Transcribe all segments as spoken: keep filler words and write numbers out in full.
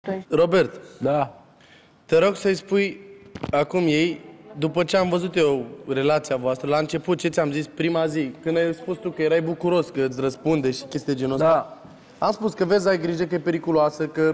Robert, da. Te rog să-i spui acum ei, după ce am văzut eu relația voastră, la început ce ți-am zis prima zi, când ai spus tu că erai bucuros că îți răspunde și chestii genul ăsta, da. Am spus că vezi, ai grijă că e periculoasă, că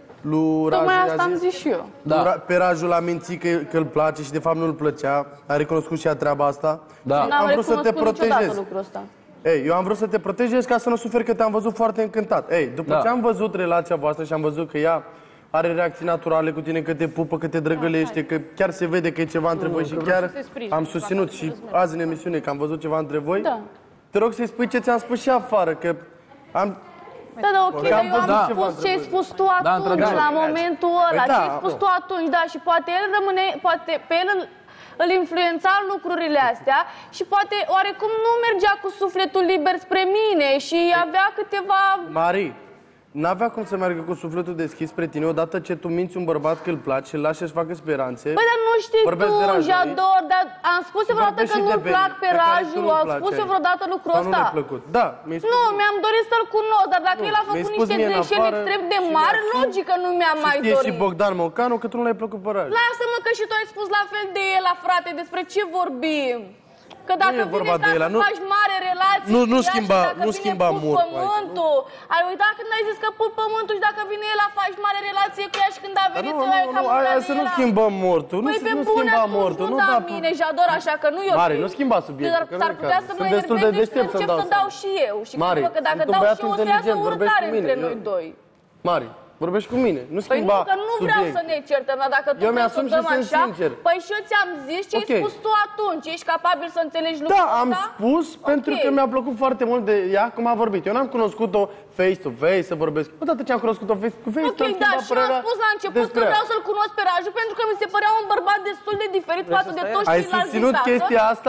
lui Raju Tocmai asta i-a am zis, zis și eu. Da. Pe Raju l-a mințit că, că îl place și de fapt nu îl plăcea, a recunoscut și ea treaba asta. Da. Am vrut să te protejez. Lucrul ăsta. Ei, eu am vrut să te protejez ca să nu suferi că te-am văzut foarte încântat. Ei, după Da. ce am văzut relația voastră și am văzut că ea are reacții naturale cu tine, că te pupă, că te drăgălește, că chiar se vede că e ceva între voi și chiar am susținut și azi în emisiune că am văzut ceva între voi, Da. te rog să-i spui ce ți-am spus și afară, că am... Da, da, ok, Că dar am eu am văzut ceva spus între ce ai voi. spus tu Da, atunci, într-adevăr. la momentul ăla, Păi da, ce ai spus bă. tu atunci, da, și poate el rămâne, poate pe el îl, îl influența lucrurile astea și poate oarecum nu mergea cu sufletul liber spre mine și avea câteva... Mari, n-avea cum să meargă cu sufletul deschis spre tine odată ce tu minți un bărbat că îl place, îl lași să-și facă speranțe. Păi, dar nu știi Vorbesc tu, de Raju Jador, dar am spus eu vreodată Vorbești că și de nu-l Beni, plac pe pe care tu Raju, nu-l am place spus eu aici. vreodată lucrul Sau nu ăsta. le-a plăcut. Da, mi-ai spus Nu, mie. mi-am dorit să-l cunosc, dar dacă Nu, el a mi-ai făcut spus niște mie în greșeli afară extrem de și mari, mi-a spus- logic că nu mi-a mai Știe și dorit. Bogdan Mocanu că tu nu l-ai plăcut pe Raju. Lasă-mă că și tu ai spus la fel de el, frate, despre ce vorbim? Că dacă Nu e vine vorba ca de el, să nu- faci mare relație Nu- cu nu ea și schimba- dacă nu vine schimba pup mult, pământul. Ai uitat când ai zis că pup pământul și dacă vine el a faci mare relație cu ea și când a Dar venit nu, să nu, ai nu, cam hai, hai de să nu era. schimbăm mortul. Nu, Păi pe nu bune schimba atunci mortul. nu Nu da da mine, Jador, așa că nu eu Mare, știu. nu schimba subiectul, Dar că s-ar nu-i putea cazul. să Sunt mă destul de enervezi și deștept să-mi încep dau să dau seama. și eu. Și Mare, cred că dacă sunt un dau băiat și eu o să iasă inteligent, vorbești urâtare cu mine. între noi Eu- doi. Mari, vorbești cu mine. Nu Păi schimba nu, că nu vreau subiectul. să ne certăm, dar dacă tu Eu vrei mi-asum să și dăm sunt așa, sincer. păi și eu ți-am zis ce ai Ok. spus tu atunci. Ești capabil să înțelegi lucrul Da, ăsta? am spus pentru că mi-a plăcut foarte mult de ea cum a vorbit. Eu n-am cunoscut-o face-to-face să vorbesc. Odată ce am cunoscut-o face-to-face, Ok, da, și eu am spus la început că vreau să-l cunosc pe Raju pentru că mi se părea un bărbat destul de diferit față de toți Ai ceilalți din susținut sală. chestia asta?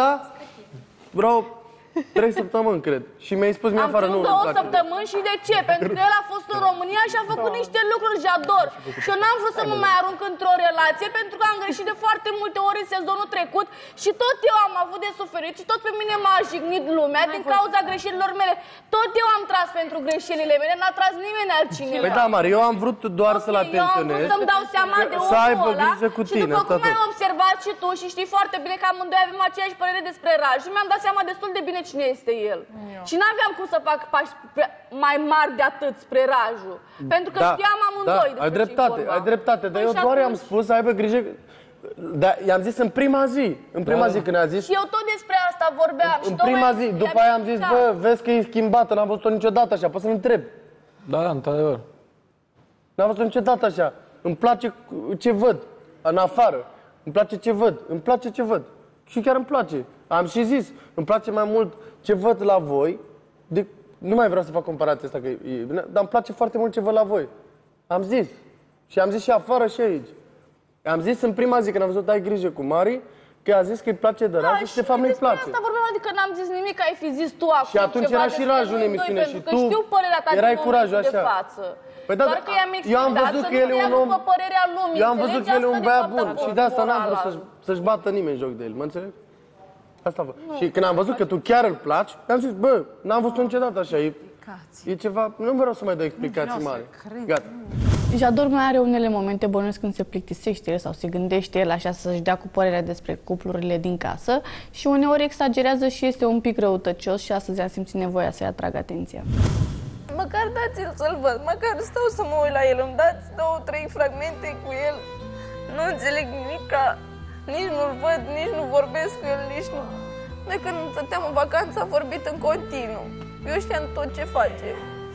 Bro, trei săptămâni, cred. Și mi-ai spus mie Am afară, nu, ținut nu două place. săptămâni și de ce? Pentru că el a fost în România și a făcut niște lucruri, Jador. Și eu n-am vrut să mă mai arunc într-o relație pentru că am greșit de foarte multe ori în sezonul trecut și tot eu am avut de suferit și tot pe mine m-a jignit lumea din cauza greșelilor mele. Tot eu am tras pentru greșelile mele, n-a tras nimeni altcineva. Păi da, Mari, eu am vrut doar să-l Ok, eu am atenționez. vrut să-mi dau seama de Să omul aibă ăla grijă cu și tine, după cum atât. ai observat și tu și știi foarte bine că amândoi avem aceeași părere despre Raju, mi-am dat seama destul de bine cine este el. Și n-aveam cum să fac pași pe- mai mari de atât spre Raju. Pentru că știam amândoi da, ai despre ce-i dreptate, vorba. ai dreptate, dar Păi eu și doar i-am atunci- spus să aibă grijă. Da, i-am zis în prima zi, în prima Da. zi când a zis, Și eu tot despre asta vorbeam. și în tocmai prima zi, i-am după aia am zis, explicat. bă, vezi că e schimbată, n-am văzut-o niciodată așa, poți să-l întreb. Da, da, într-adevăr. N-am văzut-o niciodată așa. Îmi place ce văd în afară. Îmi place ce văd. Îmi place ce văd. Și chiar îmi place. Am și zis, îmi place mai mult ce văd la voi. De... Nu mai vreau să fac comparația asta, că e... bine, dar îmi place foarte mult ce văd la voi. Am zis. Și am zis și afară și aici. Am zis în prima zi când am văzut ai grijă cu Mari, că a zis că îi place de Raju și de fapt nu-i despre place. asta vorbeam, adică n-am zis nimic, ai fi zis tu acum Și atunci ceva era și despre Raju în noi doi, emisiune pentru și că tu știu părerea ta erai din curajul momentul de așa. față. Păi da, Doar că i-am eu am explicat văzut să că nu el e un ia om- după părerea lumii. Eu am văzut că el e un înțelegi? băiat Asta, de bun fapt, și a de fost asta n-am vrut morala. să-și, să-și bată nimeni joc de el, mă înțeleg? Asta vă. Și când am văzut că tu chiar îl placi, am zis, bă, n-am văzut niciodată așa, e, e ceva, nu vreau să mai dau explicații mari. Gata. Jador mai are unele momente, bănuiesc, când se plictisește el sau se gândește el așa să-și dea cu părerea despre cuplurile din casă și uneori exagerează și este un pic răutăcios și astăzi am simțit nevoia să-i atrag atenția. Măcar dați-l să-l văd, măcar stau să mă uit la el, îmi dați două, trei fragmente cu el, nu înțeleg nimica, nici nu-l văd, nici nu vorbesc cu el, nici nu... De când stăteam în vacanță a vorbit în continuu, eu știam tot ce face.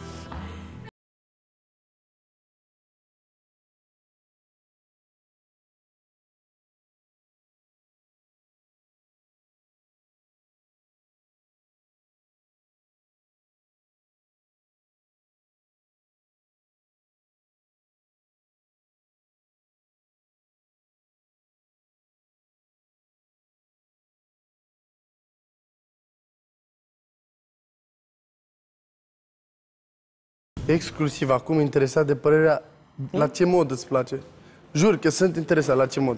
Exclusiv acum interesat de părerea la ce mod îți place. Jur că sunt interesat la ce mod.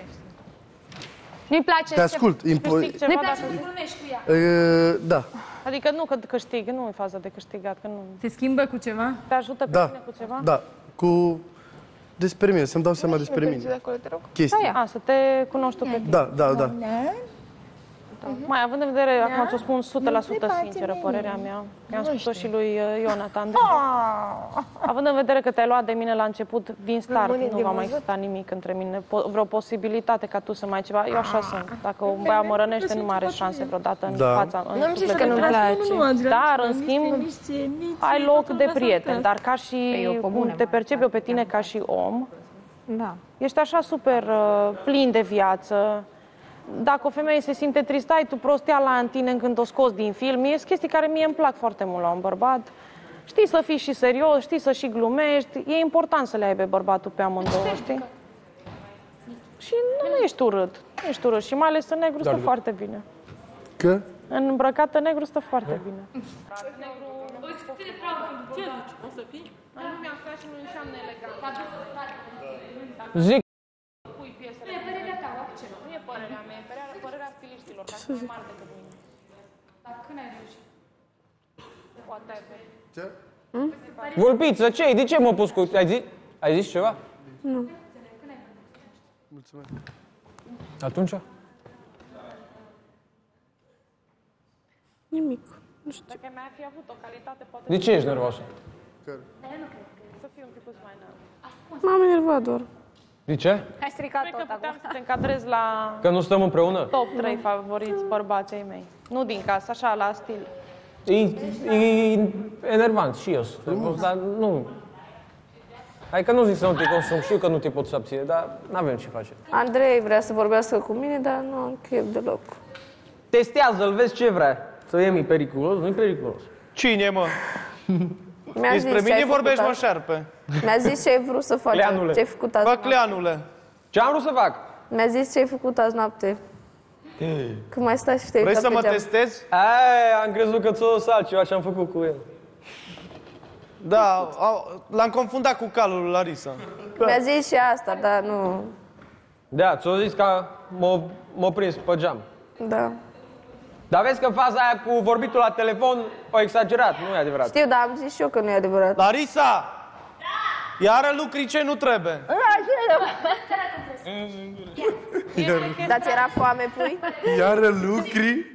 Nu-i place Te ascult. să Impo- câștig ceva dacă... Glumești cu ea. Uh, da. Adică nu că câștig, nu e faza de câștigat, că nu... Te schimbă cu ceva? Te ajută pe Da. tine cu ceva? Da. Cu despre mine, să-mi dau seama despre mine. De acolo, te rog. Chestii. A, să te cunoști tu pe tine. Da, da, da. Mai având în vedere, acum ți-o spun o sută la sută sinceră, părerea mea. I-am spus-o și lui uh, Ionatan. Având în vedere că te-ai luat de mine la început, din start, nu va mai exista nimic între mine. Po- vreo posibilitate ca tu să mai ai ceva. Eu așa sunt. Dacă un băiat mă rănește, nu mai are șanse vreodată în Da. fața, în Nu-mi zici că sufletul nu-mi meu. place. Dar, în schimb, ai loc de prieten. Dar ca și cum te percep eu pe tine ca și om, Da. ești așa super uh, plin de viață. Dacă o femeie se simte tristă, ai tu prostia la tine când o scoți din film. E chestii care mie îmi plac foarte mult la un bărbat. Știi să fii și serios, știi să și glumești. E important să le ai pe bărbatul pe amândouă, știi? Și nu ești urât. Nu ești urât. Și mai ales în negru stă foarte bine. Că? În îmbrăcat în negru stă foarte bine. Zic. Nu e părerea mea, e părerea stiliștilor, ca să mai mari decât mine. Dar când ai reușit? Whatever. Ce? Vulpiță, ce? De ce m-a pus cu... Ai zis? Ai zis ceva? Nu. Mulțumesc. Atunci? Nimic. Nu știu. Dacă mi-ai fi avut o calitate, poate De ce ești nervoasă? să fiu un pic mai nervos. M-am enervat doar. De ce? Ai stricat Cred tot că puteam acum. să te încadrezi la Că nu stăm împreună? top trei favoriți bărbații ai mei. Nu din casă, așa, la stil. E, e enervant și eu sunt nervos, dar nu... Hai că nu zic să nu te consum, știu că nu te poți abține, dar n-avem ce face. Andrei vrea să vorbească cu mine, dar nu am chef deloc. Testează-l, vezi ce vrea. Să iei, e periculos, nu e periculos. Cine, mă? Mi-a Despre zis ce ai mine vorbești, făcut mă, azi. șarpe. Mi-a zis ce ai vrut să faci, Cleanule. ce ai făcut azi Bă, noapte. cleanule. Ce am vrut să fac? Mi-a zis ce ai făcut azi noapte. Când mai stai și te Vrei uita să pe mă geam. testezi? Aia, am crezut că ți-o sal ceva ce am făcut cu el. Da, au- l-am confundat cu calul lui Larisa. Mi-a zis și asta, dar nu... Da, ți-o zis că m-a, m-a prins pe geam. Da. Dar vezi că faza aia cu vorbitul la telefon o exagerat, nu e adevărat. Știu, dar am zis și eu că nu e adevărat. Larisa! Iară lucri ce nu trebuie. Dar ți era foame, pui? Iară lucri?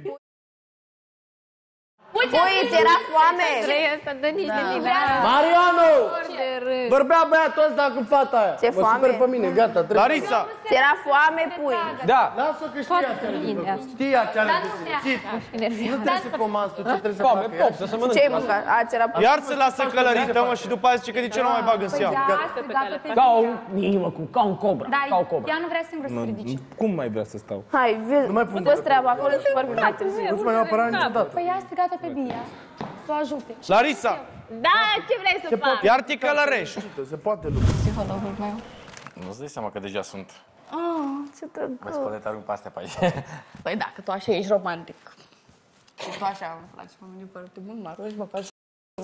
Pui, ți era foame? Trei ăsta dă niște da. Mariano! Vorbea băiatul ăsta cu fata aia. Ce Mă foame? super pe mine, gata, trebuie. Larisa! Ți era foame, pui? Da, Lasă-o că știa ce are de făcut. Știa ce are de făcut. Nu trebuie să comanzi tu ce trebuie să foame, facă. pop, să se mănânce. Ce ai mâncat? A, ți era Iar se lasă călărită, mă, și după aia zice că de ce nu mai bag în seamă. Ca o inimă, cu, ca un cobra, Da, ca o cobra. ea nu vrea singură să se ridice. Cum mai vrea să stau? Hai, vezi, mai pun fă-ți treaba acolo și vorbim mai târziu. Nu-ți mai apăra niciodată. Păi ea a strigat-o pe Bia să o ajute. Larisa! Da, ce vrei să fac? Iar te călărești. Se poate lucru. Psihologul meu. Nu-ți dai seama că deja sunt. Ah, ce Mă drăguț. spune te arunc pe astea pe aici. Păi da, că tu așa ești romantic. Și tu așa îmi place pe mine foarte mult, mă rogi, mă faci...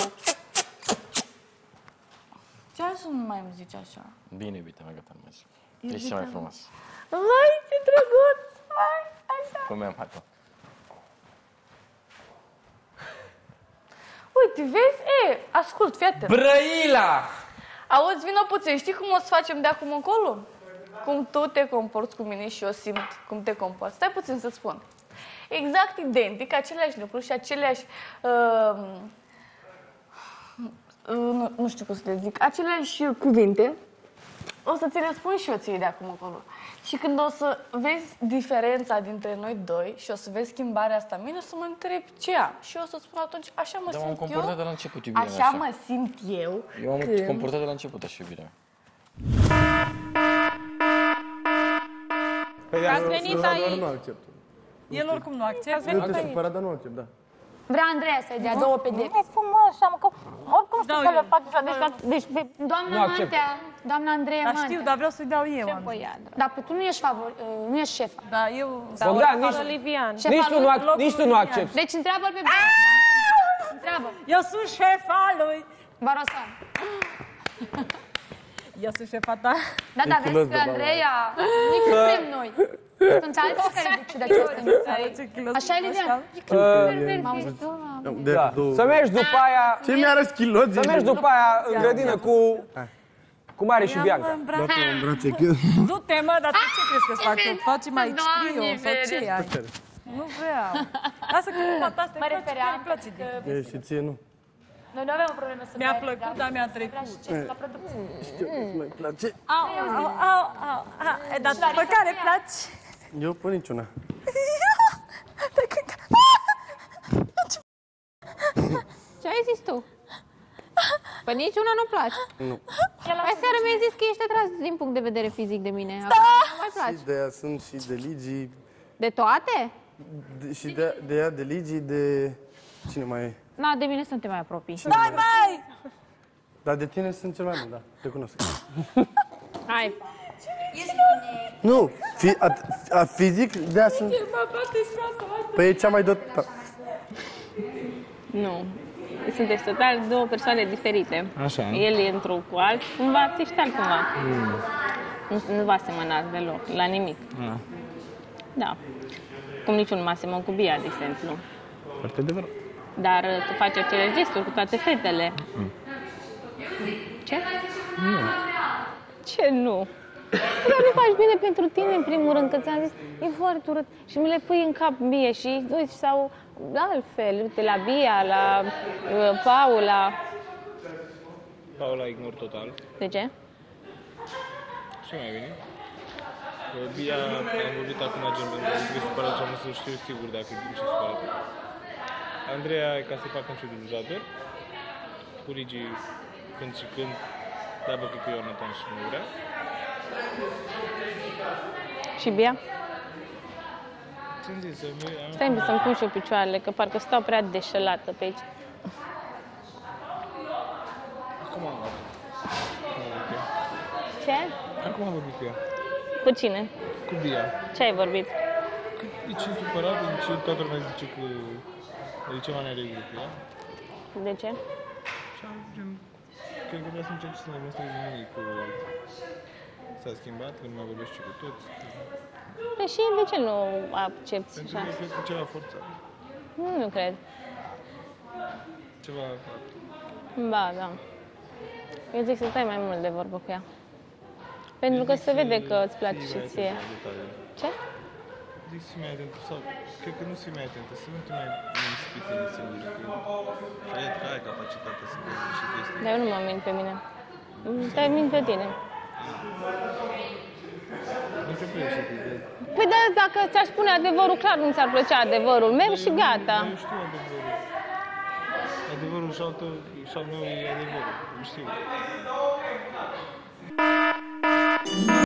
Ce să nu mai îmi zici așa? Bine, iubita mea, gata, nu mai zic. Ești cea mai frumos. Vai, ce drăguț. Vai, așa. Cum mi-am hat-o? Uite, vezi? E, ascult, fii atent. Brăila! Auzi, vină puțin, știi cum o să facem de acum încolo? Cum tu te comporți cu mine și eu simt cum te comporți. Stai puțin să-ți spun. Exact identic, aceleași lucruri și aceleași... Uh, uh, nu, nu știu cum să le zic. Aceleași cuvinte. O să ți le spun și eu ție de acum încolo. Și când o să vezi diferența dintre noi doi și o să vezi schimbarea asta în mine, o să mă întrebi ce am. Și eu o să spun atunci, așa mă Dar m-am simt comportat eu. de la început, iubirea mea, Așa așa. mă simt eu. Eu am când... comportat de la început, așa, iubirea mea. Păi Ați venit doar aici. nu accept. El oricum nu acceptă. Ați Nu venit te aici. supăra, dar nu accept, da. Vrea Andreea să-i dea două pedepse. E frumos, am că oricum știu Dau că eu. le faci așa, deci, ca- deci pe... Doamna Nu accept. Mantea, doamna Andreea Dar Mantea. știu, dar vreau să-i dau eu. am zis. Dar pe tu nu ești favor, uh, nu ești șefa. Da, eu... Bogdan, nici, Livian. Șefa nici, tu lui, nu, ac- locul nici tu nu lui accepti. Deci întreabă-l pe Bea. Întreabă. Eu sunt șefa lui. Barosan. Eu sunt șefa ta. Da, da, vezi că Andreea, nici nu vrem noi. Sunt alții care duce de această miță. Așa e, Lilian? M-am zis, De, Da. două. Să mergi după aia, Ce mi-arăți chiloți? să mergi după aia în grădină cu, Cum are și Bianca. Dată în brațe. Du-te, mă, dar tu ce crezi că fac? Că faci mai Doamne, trio sau ce vere. ai? Nu vreau. Lasă că nu fac asta, Mă îmi place, refeream îmi place de E, și ție nu. Noi nu avem o problemă să Mi-a merg, plăcut, dar mi-a trecut. La producție. Știu că îți mai place. Au, au, au, au, au. Dar pe care place? Eu pe niciuna. Ce ai zis tu? Păi niciuna nu place. Nu. Păi seara mi-ai zis că ești atras din punct de vedere fizic de mine. Da! Acum nu mai place. Și de aia sunt și de Ligii. De toate? De, și de, de ea, de Ligii, de... Cine mai e? Na, de mine sunt te mai apropii. Stai, mai! Dar de tine sunt cel mai mult, da. Te cunosc. Hai. Nu, fi, a, a, fizic, de aia sunt... Păi e cea mai dotată. Nu. Sunteți total două persoane diferite. Așa. El e într-un cu alt, cumva, tu ești altcumva. Mm. Nu, nu vă asemănați deloc, la nimic. Ah. Da. Cum niciun nu mă asemăn cu Bia, de exemplu. Foarte adevărat. Dar uh, tu faci acele gesturi cu toate fetele. Mm. Ce? Nu. Ce nu? Dar nu faci bine pentru tine, în primul rând, că ți-am zis, e foarte urât. Și mi le pui în cap mie și, uite, sau altfel, uite, la Bia, la uh, Paula. Paula ignor total. De ce? Ce mai bine? Bia, am vorbit acum gen, am zis că supărat și am să știu sigur dacă e ce supărat. Andreea e ca să facă un ciu de juzator. Cu Ligii când și când, dar văd că Ionatan și nu vrea. Și Bia? Ți-am zis, am... Stai să-mi pun și eu picioarele, că parcă stau prea deșelată pe aici. Acum am vorbit. Ce? Acum am vorbit cu ea. Cu cine? Cu Bia. Ce ai vorbit? De ce e supărat? De ce toată lumea zice că e ceva neregulă cu ea? De ce? Și am gen... Cred că vrea să încerc să ne demonstreze nimic cu... S-a schimbat, că nu mai vorbește cu toți. Păi și de ce nu accepti Pentru așa? că cred că ceva forțat. Nu, nu cred. Ceva... Ba, da. Eu zic să stai mai mult de vorbă cu ea. Pentru că se vede că îți place și ție. Ce? Zic să fii mai atentă, sau cred că nu să fii mai atentă, să nu te mai inspiri tine singur, că cred că ai capacitatea să vezi și chestii. Dar eu nu mă mint pe mine. Te mint pe tine. Nu te pleci, Păi da, dacă ți-aș spune adevărul, clar nu ți-ar plăcea adevărul meu și gata. Eu știu adevărul. Adevărul și al tău și al meu e adevărul, știu.